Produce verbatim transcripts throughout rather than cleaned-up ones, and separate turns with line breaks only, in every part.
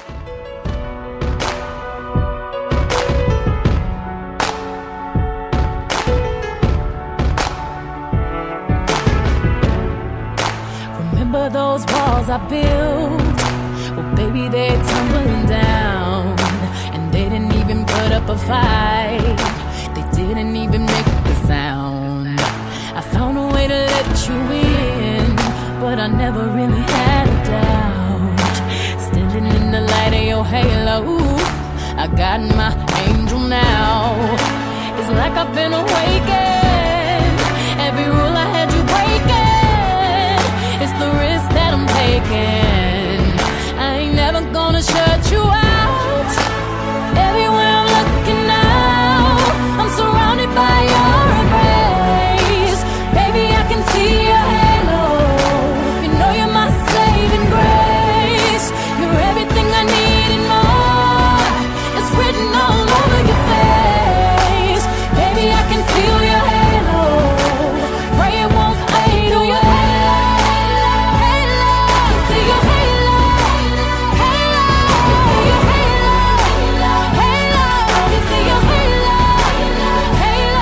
Remember those walls I built? Well, baby, they're tumbling down, and they didn't even put up a fight. They didn't even make a sound. I found a way to let you in, but I never really had a doubt. Standing in the light of your halo, I got my angel now. It's like I've been awakened. Every rule I had you breaking, it's the risk that I'm taking. I ain't never gonna shut you out. Everywhere I'm looking now, I'm surrounded by your embrace. Baby, I can see your halo. You know you're my saving grace. You're everything I need and more. It's written all over your face. Baby, I can feel your halo. Pray it won't fade. Oh, your halo, halo, see your halo, halo, your halo, halo, you see your halo, halo.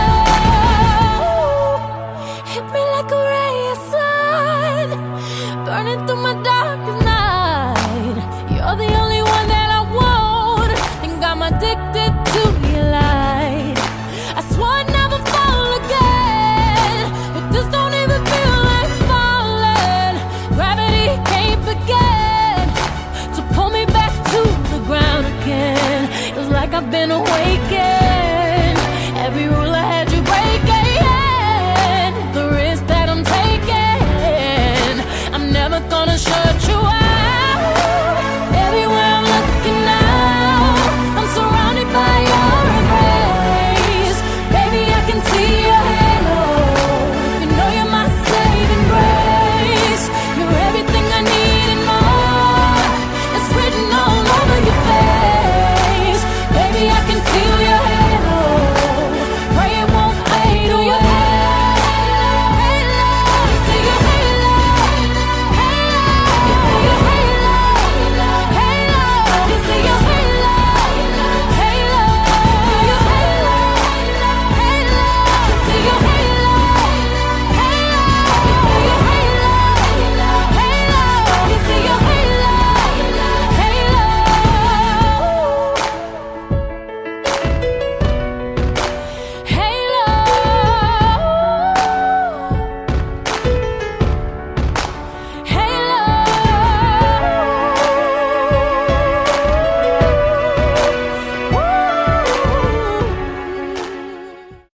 Hit me like a ray of sun, burning through my darkest night. You're the only one that I want, and I'm addicted to your light. I swore I'd never fall again, but this don't even feel like falling. Gravity can't begin to pull me back to the ground again. It's like I've been awakened.